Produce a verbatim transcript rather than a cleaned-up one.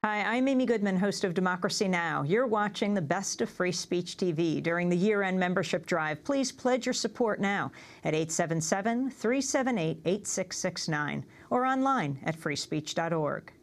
Hi, I'm Amy Goodman, host of Democracy Now! You're watching the best of Free Speech T V. During the year-end membership drive, please pledge your support now at eight seven seven, three seven eight, eight six six nine or online at free speech dot org.